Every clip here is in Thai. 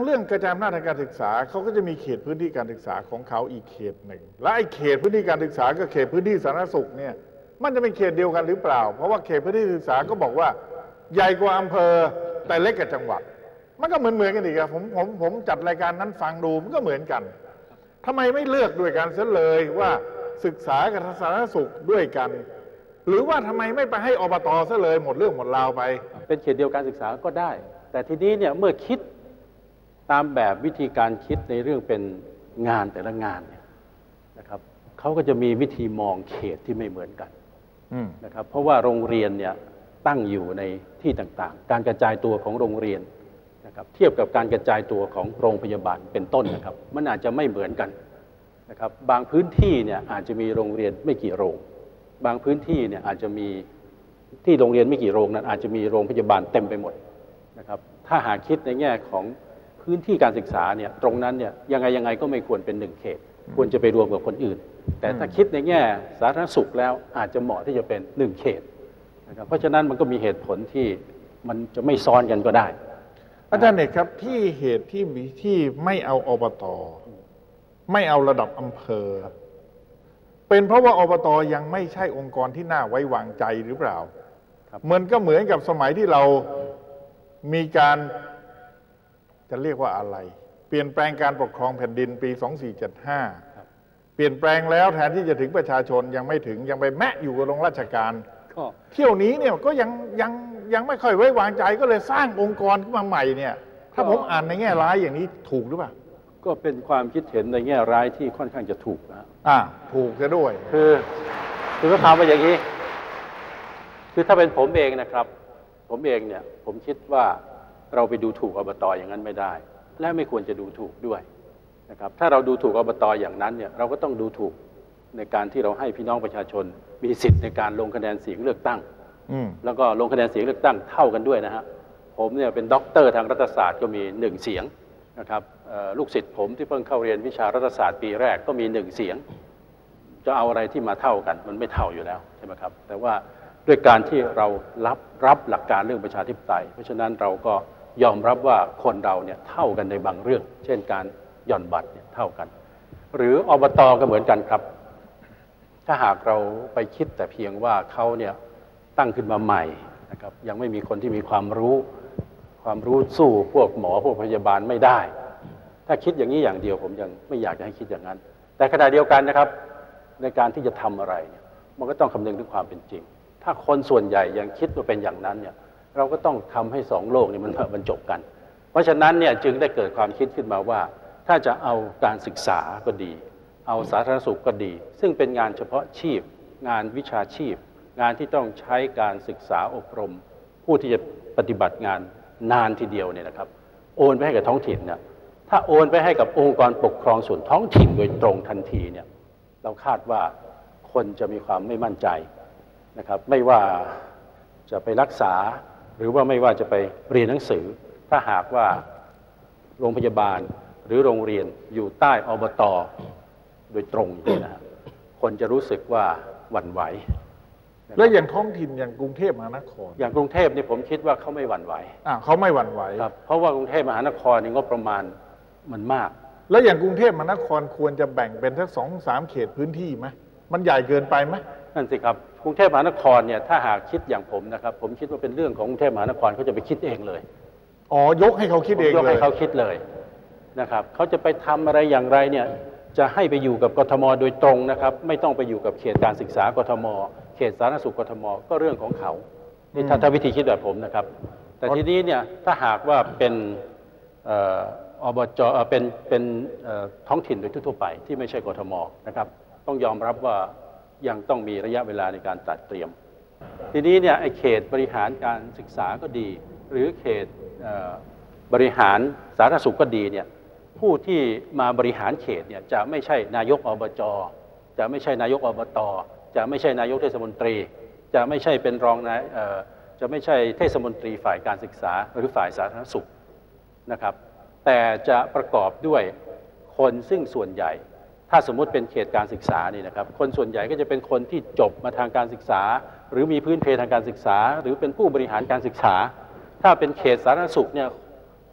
เรื่องกระจายอำนาจทางการศึกษาเขาก็จะมีเขตพื้นที่การศึกษาของเขาอีกเขตหนึ่งและไอ้เขตพื้นที่การศึกษากับเขตพื้นที่สาธารณสุขเนี่ยมันจะเป็นเขตเดียวกันหรือเปล่าเพราะว่าเขตพื้นที่ศึกษาก็บอกว่าใหญ่กว่าอำเภอแต่เล็กกว่าจังหวัดมันก็เหมือนกันอีกครับผมจัดรายการนั้นฟังดูมันก็เหมือนกันทำไมไม่เลือกด้วยกันเสียเลยว่าศึกษากับสาธารณสุขด้วยกันหรือว่าทำไมไม่ไปให้อบต.ซะเลยหมดเรื่องหมดราวไปเป็นเขตเดียวการศึกษาก็ได้แต่ทีนี้เนี่ยเมื่อคิดตามแบบวิธีการคิดในเรื่องเป็นงานแต่ละงานเนี่ยนะครับเขาก็จะมีวิธีมองเขตที่ไม่เหมือนกันนะครับเพราะว่าโรงเรียนเนี่ยตั้งอยู่ในที่ต่างๆการกระจายตัวของโรงเรียนนะครับเทียบกับการกระจายตัวของโรงพยาบาลเป็นต้นนะครับมันอาจจะไม่เหมือนกันนะครับบางพื้นที่เนี่ยอาจจะมีโรงเรียนไม่กี่โรงบางพื้นที่เนี่ยอาจจะมีที่โรงเรียนไม่กี่โรงนั้นอาจจะมีโรงพยาบาลเต็มไปหมดนะครับถ้าหากคิดในแง่ของพื้นที่การศึกษาเนี่ยตรงนั้นเนี่ยยังไงก็ไม่ควรเป็นหนึ่งเขตควรจะไปรวมกับคนอื่นแต่ถ้าคิดในแง่สาธารณสุขแล้วอาจจะเหมาะที่จะเป็นหนึ่งเขตนะครับเพราะฉะนั้นมันก็มีเหตุผลที่มันจะไม่ซ้อนกันก็ได้อาจารย์เอกครับที่เหตุที่ไม่เอาอบต.ไม่เอาระดับอำเภอเป็นเพราะว่าอบต.ยังไม่ใช่องค์กรที่น่าไว้วางใจหรือเปล่ามันก็เหมือนกับสมัยที่เรามีการจะเรียกว่าอะไรเปลี่ยนแปลงการปกครองแผ่นดินปี2475เปลี่ยนแปลงแล้วแทนที่จะถึงประชาชนยังไม่ถึงยังไปแมะอยู่กับโรงราชการเที่ยวนี้เนี่ยก็ยังไม่ค่อยไว้วางใจก็เลยสร้างองค์กรขึ้นมาใหม่เนี่ยถ้าผมอ่านในแง่ร้ายอย่างนี้ถูกหรือเปล่าก็เป็นความคิดเห็นในแง่ร้ายที่ค่อนข้างจะถูกนะถูกจะด้วยคือก็ถามว่าอย่างนี้คือถ้าเป็นผมเองนะครับผมเองเนี่ยผมคิดว่าเราไปดูถูกอบต.อย่างนั้นไม่ได้และไม่ควรจะดูถูกด้วยนะครับถ้าเราดูถูกอบต.อย่างนั้นเนี่ยเราก็ต้องดูถูกในการที่เราให้พี่น้องประชาชนมีสิทธิ์ในการลงคะแนนเสียงเลือกตั้งแล้วก็ลงคะแนนเสียงเลือกตั้งเท่ากันด้วยนะฮะผมเนี่ยเป็นด็อกเตอร์ทางรัฐศาสตร์ก็มี1เสียงนะครับลูกศิษย์ผมที่เพิ่งเข้าเรียนวิชารัฐศาสตร์ปีแรกก็มี1เสียงจะเอาอะไรที่มาเท่ากันมันไม่เท่าอยู่แล้วใช่ไหมครับแต่ว่าด้วยการที่เรารับหลักการเรื่องประชาธิปไตยเพราะฉะนั้นเราก็ยอมรับว่าคนเราเนี่ยเท่ากันในบางเรื่องเช่นการหย่อนบัตรเนี่ยเท่ากันหรืออบต.ก็เหมือนกันครับถ้าหากเราไปคิดแต่เพียงว่าเขาเนี่ยตั้งขึ้นมาใหม่นะครับยังไม่มีคนที่มีความรู้สู้พวกหมอพวกพยาบาลไม่ได้ถ้าคิดอย่างนี้อย่างเดียวผมยังไม่อยากจะให้คิดอย่างนั้นแต่ขณะเดียวกันนะครับในการที่จะทำอะไรเนี่ยมันก็ต้องคำนึงถึงความเป็นจริงถ้าคนส่วนใหญ่ยังคิดว่าเป็นอย่างนั้นเนี่ยเราก็ต้องทำให้2โลกนี่มันบรรจบกันเพราะฉะนั้นเนี่ยจึงได้เกิดความคิดขึ้นมาว่าถ้าจะเอาการศึกษาก็ดีเอาสาธารณสุขก็ดีซึ่งเป็นงานเฉพาะชีพงานวิชาชีพงานที่ต้องใช้การศึกษาอบรมผู้ที่จะปฏิบัติงานนานทีเดียวเนี่ยนะครับโอนไปให้กับท้องถิ่นเนี่ยถ้าโอนไปให้กับองค์กรปกครองส่วนท้องถิ่นโดยตรงทันทีเนี่ยเราคาดว่าคนจะมีความไม่มั่นใจนะครับไม่ว่าจะไปรักษาหรือว่าไม่ว่าจะไปเรียนหนังสือถ้าหากว่าโรงพยาบาลหรือโรงเรียนอยู่ใต้อบต.โดยตรงอย่างนี้นะคนจะรู้สึกว่าหวั่นไหวแล้วอย่างท้องถิ่นอย่างกรุงเทพมหานครอย่างกรุงเทพนี่ผมคิดว่าเขาไม่หวั่นไหวเขาไม่หวั่นไหวครับเพราะว่ากรุงเทพมหานครนี่งบประมาณมันมากแล้วอย่างกรุงเทพมหานครควรจะแบ่งเป็นสัก2-3 เขตพื้นที่ไหมมันใหญ่เกินไปไหมนั่นสิครับกรุงเทพมหานครเนี่ยถ้าหากคิดอย่างผมนะครับผมคิดว่าเป็นเรื่องของกรุงเทพมหานครเขาจะไปคิดเองเลยยกให้เขาคิดเองเลยยกให้เขาคิดเลยนะครับเขาจะไปทำอะไรอย่างไรเนี่ยจะให้ไปอยู่กับกทม.โดยตรงนะครับไม่ต้องไปอยู่กับเขตการศึกษากทม.เขตสาธารณสุขกทม.ก็เรื่องของเขานี่ถ้าวิธีคิดแบบผมนะครับแต่ทีนี้เนี่ยถ้าหากว่าเป็นอบจ.เป็นท้องถิ่นโดยทั่วไปที่ไม่ใช่กทม.นะครับต้องยอมรับว่ายังต้องมีระยะเวลาในการจัดเตรียมทีนี้เนี่ยไอ้เขตบริหารการศึกษาก็ดีหรือเขตบริหารสาธารณสุขก็ดีเนี่ยผู้ที่มาบริหารเขตเนี่ยจะไม่ใช่นายกอบจ.จะไม่ใช่นายกอบต.จะไม่ใช่นายกเทศมนตรีจะไม่ใช่เป็นรองนายจะไม่ใช่เทศมนตรีฝ่ายการศึกษาหรือฝ่ายสาธารณสุขนะครับแต่จะประกอบด้วยคนซึ่งส่วนใหญ่ถ้าสมมุติเป็นเขตการศึกษานี่นะครับคนส่วนใหญ่ก็จะเป็นคนที่จบมาทางการศึกษาหรือมีพื้นเพทางการศึกษาหรือเป็นผู้บริหารการศึกษาถ้าเป็นเขตสาธารณสุขเนี่ยค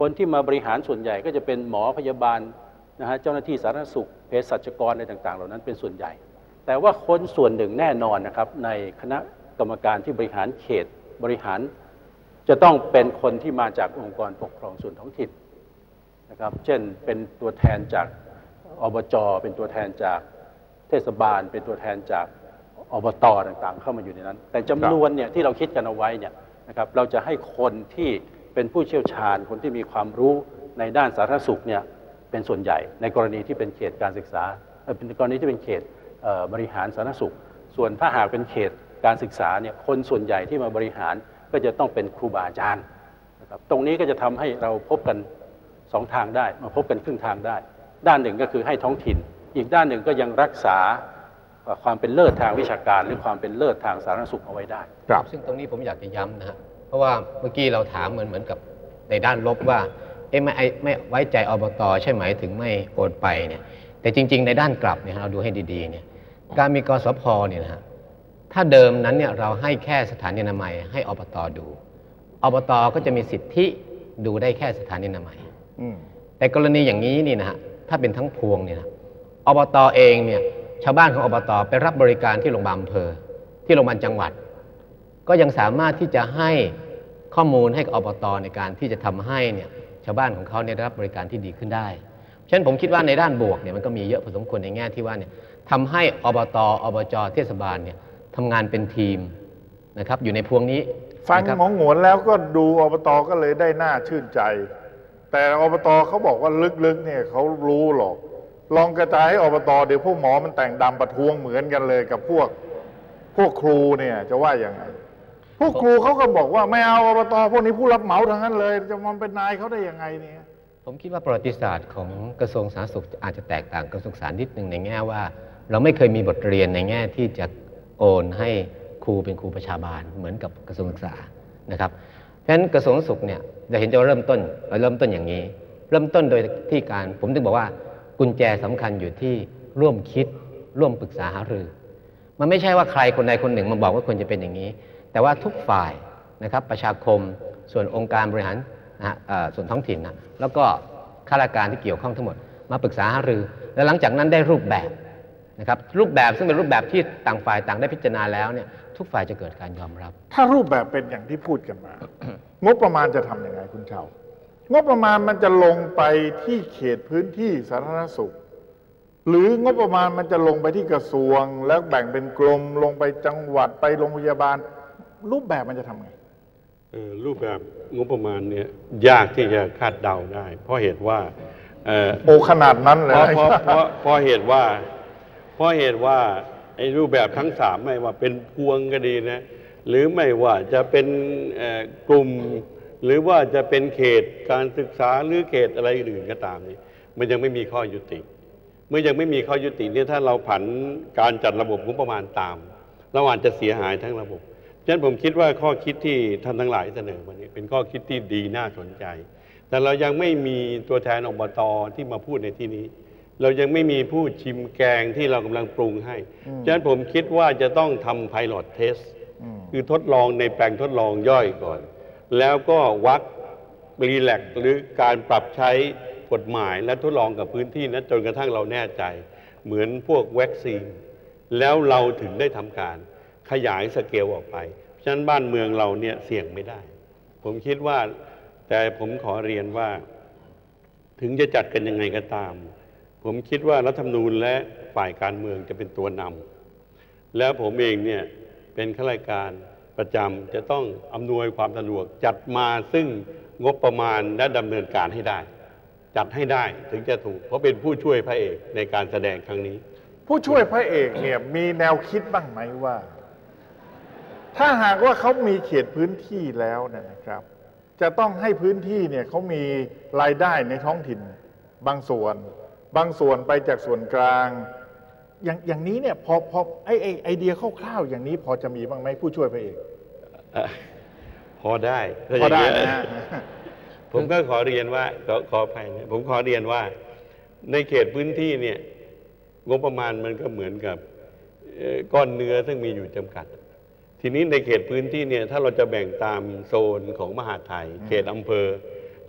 คนที่มาบริหารส่วนใหญ่ก็จะเป็นหมอพยาบาลนะฮะเจ้าหน้าที่สาธารณสุขเภสัชกรอะไรต่างๆเหล่านั้นเป็นส่วนใหญ่ แต่ว่าคนส่วนหนึ่งแน่นอนนะครับในคณะกรรมการที่บริหารเขตบริหารจะต้องเป็นคนที่มาจากองค์กรปกครองส่วนท้องถิ่นนะครับเช่นเป็นตัวแทนจากอบจเป็นตัวแทนจากเทศบาลเป็นตัวแทนจากอบตต่างๆเข้ามาอยู่ในนั้นแต่จำนวนเนี่ยที่เราคิดกันเอาไว้เนี่ยนะครับเราจะให้คนที่เป็นผู้เชี่ยวชาญคนที่มีความรู้ในด้านสาธารณสุขเนี่ยเป็นส่วนใหญ่ในกรณีที่เป็นเขตการศึกษาเป็นกรณีที่เป็นเขตบริหารสาธารณสุขส่วนถ้าหากเป็นเขตการศึกษาเนี่ยคนส่วนใหญ่ที่มาบริหารก็จะต้องเป็นครูบาอาจารย์นะครับตรงนี้ก็จะทำให้เราพบกันสองทางได้มาพบกันครึ่งทางได้ด้านหนึ่งก็คือให้ท้องถิ่นอีกด้านหนึ่งก็ยังรักษาความเป็นเลิศทางวิชาการหรือความเป็นเลิศทางสาธารณสุขเอาไว้ได้ครับซึ่งตรงนี้ผมอยากจะย้ำนะฮะเพราะว่าเมื่อกี้เราถามเหมือนกับในด้านลบว่าไม่ไว้ใจอบต.ใช่ไหมถึงไม่โอนไปเนี่ยแต่จริงๆในด้านกลับเนี่ยเราดูให้ดีๆเนี่ยการมีกสพ.เนี่ยนะฮะถ้าเดิมนั้นเนี่ยเราให้แค่สถานีอนามัยให้อบต.ดูอบต.ก็จะมีสิทธิดูได้แค่สถานีอนามัยแต่กรณีอย่างนี้นี่นะฮะถ้าเป็นทั้งพวงเนี่ยนะอบต.เองเนี่ยชาวบ้านของอบต.ไปรับบริการที่โรงพยาบาลอำเภอที่โรงพยาบาลจังหวัดก็ยังสามารถที่จะให้ข้อมูลให้กับอบต.ในการที่จะทำให้เนี่ยชาวบ้านของเขาได้รับบริการที่ดีขึ้นได้ฉะนั้นผมคิดว่าในด้านบวกเนี่ยมันก็มีเยอะพอสมควรในแง่ที่ว่าเนี่ยทำให้อบต.อบจ.เทศบาลเนี่ยทำงานเป็นทีมนะครับอยู่ในพวงนี้ฟังหมองหวนแล้วก็ดูอบต.ก็เลยได้น่าชื่นใจแต่อบต.เขาบอกว่าลึกๆเนี่ยเขารู้หรอกลองกระจายให้อบต.เดี๋ยวพวกหมอมันแต่งดำประท้วงเหมือนกันเลยกับพวกครูเนี่ยจะว่าอย่างไงพวกครูเขาก็บอกว่าไม่เอาอบต.พวกนี้ผู้รับเหมาทั้งนั้นเลยจะมันเป็นนายเขาได้ยังไงเนี่ยผมคิดว่าประวัติศาสตร์ของกระทรวงสาธารณสุขอาจจะแตกต่างกระทรวงศึกษานิดหนึ่งในแง่ว่าเราไม่เคยมีบทเรียนในแง่ที่จะโอนให้ครูเป็นครูประชาบาลเหมือนกับกระทรวงศึกษานะครับเพราะฉะนั้นกระทรวงสาธารณสุขเนี่ยจะเห็นจะเริ่มต้นอย่างนี้เริ่มต้นโดยที่การผมถึงบอกว่ากุญแจสำคัญอยู่ที่ร่วมคิดร่วมปรึกษาหารือมันไม่ใช่ว่าใครคนใดคนหนึ่งมาบอกว่าควรจะเป็นอย่างนี้แต่ว่าทุกฝ่ายนะครับประชาคมส่วนองค์การบริหารส่วนท้องถิ่นนะแล้วก็ข้าราชการที่เกี่ยวข้องทั้งหมดมาปรึกษาหารือและหลังจากนั้นได้รูปแบบนะครับรูปแบบซึ่งเป็นรูปแบบที่ต่างฝ่ายต่างได้พิจารณาแล้วเนี่ยทุกฝ่ายจะเกิดการยอมรับถ้ารูปแบบเป็นอย่างที่พูดกันมา งบประมาณจะทำยังไงคุณเชางบประมาณมันจะลงไปที่เขตพื้นที่สาธารณสุขหรืองบประมาณมันจะลงไปที่กระทรวงแล้วแบ่งเป็นกรมลงไปจังหวัดไปโรงพยาบาลรูปแบบมันจะทำไงรูปแบบงบประมาณเนี่ยยากที่จะคาดเดาได้เพราะเหตุว่าโอ้ขนาดนั้นเลยเพราะเหตุว่าไอ้รูปแบบทั้งสามไม่ว่าเป็นพวงก็ดีนะหรือไม่ว่าจะเป็นกลุ่มหรือว่าจะเป็นเขตการศึกษาหรือเขตอะไรอื่นก็ตามนี่มันยังไม่มีข้อยุติเมื่อยังไม่มีข้อยุติเนี่ยถ้าเราผันการจัดระบบงบประมาณตามเราอาจจะเสียหายทั้งระบบฉะนั้นผมคิดว่าข้อคิดที่ท่านทั้งหลายเสนอมานี้เป็นข้อคิดที่ดีน่าสนใจแต่เรายังไม่มีตัวแทนอบต.ที่มาพูดในที่นี้เรายังไม่มีผู้ชิมแกงที่เรากำลังปรุงให้ฉะนั้นผมคิดว่าจะต้องทำ Pilot Test คือทดลองในแปลงทดลองย่อยก่อนแล้วก็วัดรีแลกซ์หรือการปรับใช้กฎหมายและทดลองกับพื้นที่นั้นจนกระทั่งเราแน่ใจเหมือนพวกวัคซีนแล้วเราถึงได้ทำการขยายสเกลออกไปฉะนั้นบ้านเมืองเราเนี่ยเสี่ยงไม่ได้ผมคิดว่าแต่ผมขอเรียนว่าถึงจะจัดกันยังไงก็ตามผมคิดว่ารัฐธรรมนูญและฝ่ายการเมืองจะเป็นตัวนำแล้วผมเองเนี่ยเป็นข้าราชการประจำจะต้องอำนวยความสะดวกจัดมาซึ่งงบประมาณและดำเนินการให้ได้จัดให้ได้ถึงจะถูกเพราะเป็นผู้ช่วยพระเอกในการแสดงครั้งนี้ผู้ช่วยพระเอกเนี่ยมีแนวคิดบ้างไหมว่าถ้าหากว่าเขามีเขตพื้นที่แล้วนะครับจะต้องให้พื้นที่เนี่ยเขามีรายได้ในท้องถิ่นบางส่วนไปจากส่วนกลางอย่างนี้เนี่ยพอไอเดียคร่าวๆอย่างนี้พอจะมีบ้างไหมผู้ช่วยพระเอกพอได้นะผมก็ขอเรียนว่าขออภัยนะผมขอเรียนว่าในเขตพื้นที่เนี่ยงบประมาณมันก็เหมือนกับก้อนเนื้อซึ่งมีอยู่จำกัดทีนี้ในเขตพื้นที่เนี่ยถ้าเราจะแบ่งตามโซนของมหาดไทยเขตอำเภอ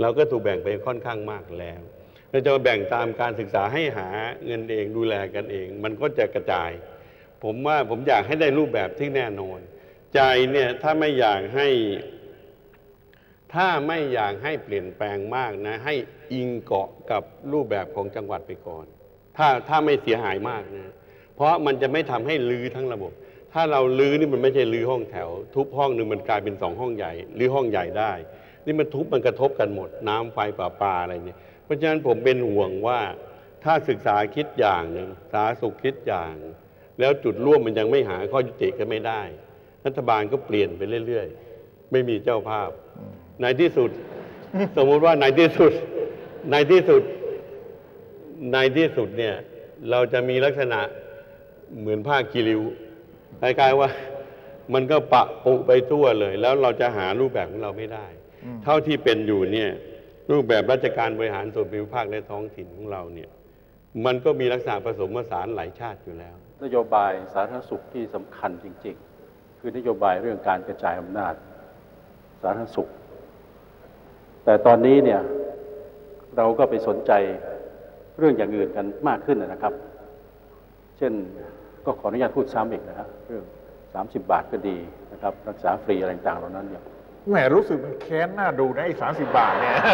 เราก็ถูกแบ่งไปค่อนข้างมากแล้วเราจะมาแบ่งตามการศึกษาให้หาเงินเองดูแลกันเอง มันก็จะกระจายผมว่าผมอยากให้ได้รูปแบบที่แน่นอนใจเนี่ยถ้าไม่อยากให้เปลี่ยนแปลงมากนะให้อิงเกาะกับรูปแบบของจังหวัดไปก่อนถ้าไม่เสียหายมากนะเพราะมันจะไม่ทำให้ลื้อทั้งระบบถ้าเราลื้อนี่มันไม่ใช่ลื้อห้องแถวทุบห้องหนึ่งมันกลายเป็น2 ห้องใหญ่ลื้อห้องใหญ่ได้นี่มันทุบมันกระทบกันหมดน้ำไฟประปาอะไรเนี่ยเพราะฉะนั้นผมเป็นห่วงว่าถ้าศึกษาคิดอย่างหนึ่งสาธารณสุขคิดอย่างแล้วจุดร่วมมันยังไม่หาข้อยุติกันไม่ได้รัฐบาลก็เปลี่ยนไปเรื่อยๆไม่มีเจ้าภาพในที่สุด สมมุติว่าในที่สุดเนี่ยเราจะมีลักษณะเหมือนผ้ากีริ้วคล้ายๆว่ามันก็ปะปุไปทั่วเลยแล้วเราจะหารูปแบบของเราไม่ได้เท่าที่เป็นอยู่เนี่ยรูปแบบราชการบริหารส่วนภูมิภาคและท้องถิ่นของเราเนี่ยมันก็มีลักษณะผสมผสานหลายชาติอยู่แล้วนโยบายสาธารณสุขที่สำคัญจริงๆคือนโยบายเรื่องการกระจายอำนาจสาธารณสุขแต่ตอนนี้เนี่ยเราก็ไปสนใจเรื่องอย่างอื่นกันมากขึ้นนะครับ เช่นก็ขออนุญาตพูดซ้ำอีกนะครับเรื่อง30 บาทก็ดีนะครับรักษาฟรีอะไรต่างๆเหล่านั้นเนี่ยแหมรู้สึกมันแค้นน่าดูนะไอ้30 บาทเนี่ย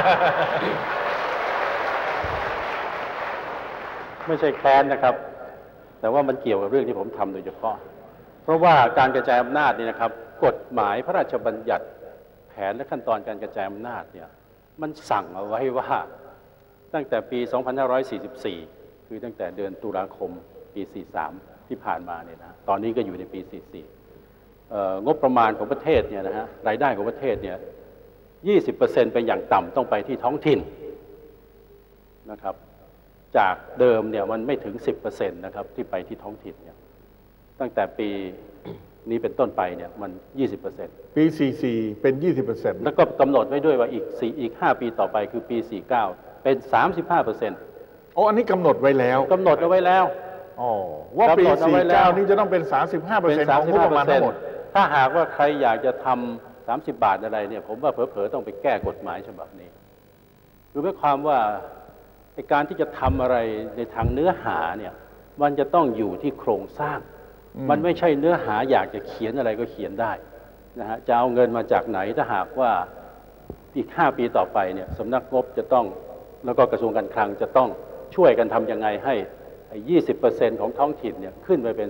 ไม่ใช่แค้นนะครับแต่ว่ามันเกี่ยวกับเรื่องที่ผมทำโดยเฉพาะเพราะว่าการกระจายอำนาจนี่นะครับกฎหมายพระราชบัญญัติแผนและขั้นตอนการกระจายอำนาจเนี่ยมันสั่งเอาไว้ว่าตั้งแต่ปี 2544 คือตั้งแต่เดือนตุลาคมปี 43 ที่ผ่านมาเนี่ยนะตอนนี้ก็อยู่ในปี 44งบประมาณของประเทศเนี่ยนะฮะรายได้ของประเทศเนี่ย 20% เป็นอย่างต่ำต้องไปที่ท้องถิ่นนะครับจากเดิมเนี่ยมันไม่ถึง 10% นะครับที่ไปที่ท้องถิ่นเนี่ยตั้งแต่ปีนี้เป็นต้นไปเนี่ยมัน 20% ปี 44 เป็น 20% แล้วก็กำหนดไว้ด้วยว่าอีก 5 ปีต่อไปคือปี 49 เป็น 35% อ๋ออันนี้กำหนดไว้แล้วกำหนดเอาไว้แล้วอ๋อว่าปี 49 นี้จะต้องเป็น 35% ของงบประมาณทั้งหมดถ้าหากว่าใครอยากจะทำ30 บาทอะไรเนี่ยผมว่าเผลอๆต้องไปแก้กฎหมายฉบับนี้คือหมายความว่าการที่จะทำอะไรในทางเนื้อหาเนี่ยมันจะต้องอยู่ที่โครงสร้างมันไม่ใช่เนื้อหาอยากจะเขียนอะไรก็เขียนได้นะฮะจะเอาเงินมาจากไหนถ้าหากว่าอีก5 ปีต่อไปเนี่ยสำนักงบจะต้องแล้วก็กระทรวงการคลังจะต้องช่วยกันทำยังไงให้ 20% ของท้องถิ่นเนี่ยขึ้นไปเป็น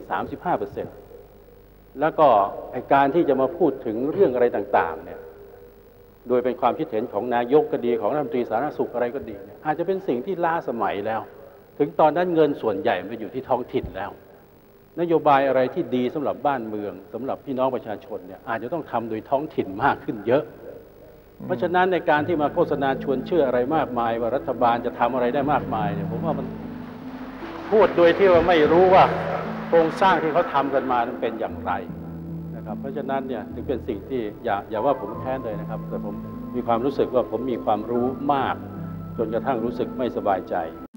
35%แล้วก็การที่จะมาพูดถึงเรื่องอะไรต่างๆเนี่ยโดยเป็นความคิดเห็นของนายกก็ดีของรัฐมนตรีสาธารณสุขอะไรก็ดีเนี่ยอาจจะเป็นสิ่งที่ล้าสมัยแล้วถึงตอนนั้นเงินส่วนใหญ่ไปอยู่ที่ท้องถิ่นแล้วนโยบายอะไรที่ดีสำหรับบ้านเมืองสำหรับพี่น้องประชาชนเนี่ยอาจจะต้องทำโดยท้องถิ่นมากขึ้นเยอะเพราะฉะนั้นในการที่มาโฆษณาชวนเชื่ออะไรมากมายว่ารัฐบาลจะทำอะไรได้มากมายเนี่ยผมว่ามันพูดโดยที่ว่าไม่รู้ว่าโครงสร้างที่เขาทำกันมานั้นเป็นอย่างไรนะครับเพราะฉะนั้นเนี่ยถึงเป็นสิ่งที่อย่าว่าผมแค้นเลยนะครับแต่ผมมีความรู้สึกว่าผมมีความรู้มากจนกระทั่งรู้สึกไม่สบายใจ